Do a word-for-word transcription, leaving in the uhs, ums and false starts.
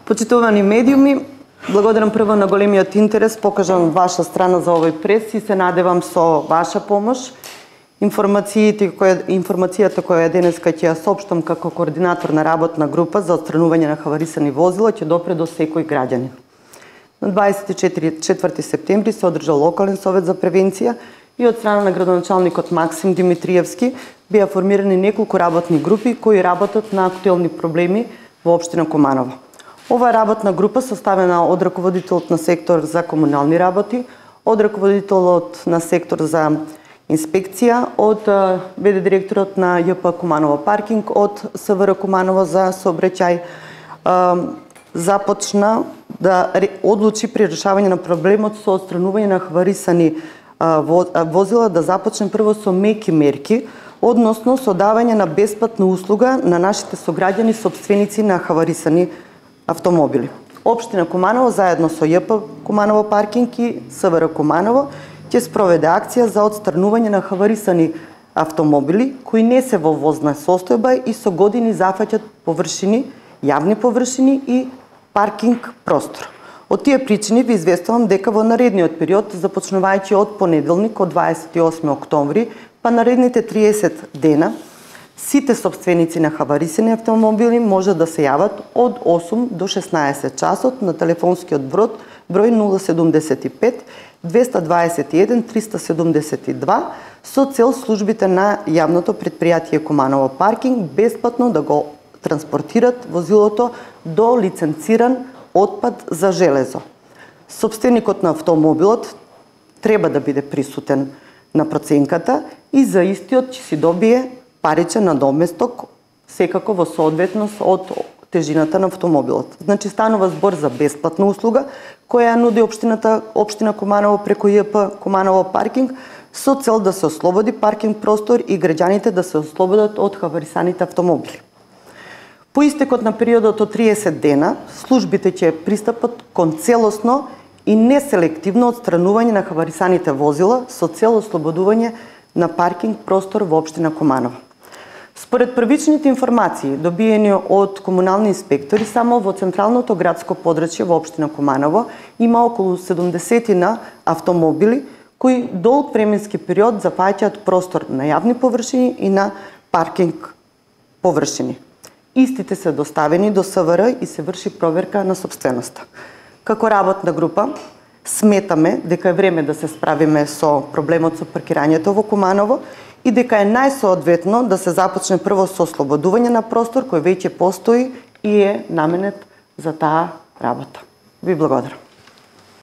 Почитувани медиуми, благодарам прво на големиот интерес покажан ваша страна за овој прес и се надевам со ваша помош информациите која информацијата која денеска ќе ја соопштам како координатор на работна група за отстранување на хаварисани возила ќе допре до секој граѓанин. На дваесет и четврти септември се одржал локален совет за превенција и од страна на градоначалникот Максим Димитриевски беа формирани неколку работни групи кои работат на актуелни проблеми во општина Куманово. Ова работна група составена од раководителот на сектор за комунални работи, од раководителот на сектор за инспекција, од ве.де. директорот на Ј.П. Куманово паркинг, од СВР Куманово за сообраќај, започна да одлучи при решавање на проблемот со отстранување на хаварисани возила да започне прво со меки мерки, односно со давање на бесплатна услуга на нашите сограѓани сопственици на хаварисани автомобили. Општина Куманово заедно со Ј.П. Куманово паркинг и СВР Куманово ќе спроведе акција за отстранување на хаварисани автомобили кои не се во возна состојба и со години зафаќаат површини, јавни површини и паркинг простор. Од тие причини ви известувам дека во наредниот период, започнувајќи од понеделник, од дваесет и осми октомври, па наредните триесет дена, сите сопственици на хаварисани автомобили може да се јават од осум до шеснаесет часот на телефонскиот брод број нула седумдесет и пет двеста дваесет и еден триста седумдесет и два со цел службите на јавното претпријатие Куманово паркинг бесплатно да го транспортират возилото до лиценциран отпад за железо. Сопственикот на автомобилот треба да биде присутен на проценката и за истиот ќе си добие паричен надоместок, секако во соодветност од тежината на автомобилот. Значи станува збор за бесплатна услуга која нуди општината општина Куманово преку Ј.П. Куманово паркинг со цел да се ослободи паркинг простор и граѓаните да се ослободат од хаварисаните автомобили. По истекот на периодот од триесет дена, службите ќе пристапат кон целосно и неселективно отстранување на хаварисаните возила со цел ослободување на паркинг простор во општина Куманово. Според првичните информации добиени од комунални инспектори, само во централното градско подрачје во општина Куманово има околу седумдесетина автомобили кои долг временски период зафаќаат простор на јавни површини и на паркинг површини. Истите се доставени до СВР и се врши проверка на сопственоста. Како работна група сметаме дека е време да се справиме со проблемот со паркирањето во Куманово и дека е најсоодветно да се започне прво со ослободување на простор кој веќе постои и е наменет за таа работа. Ви благодарам.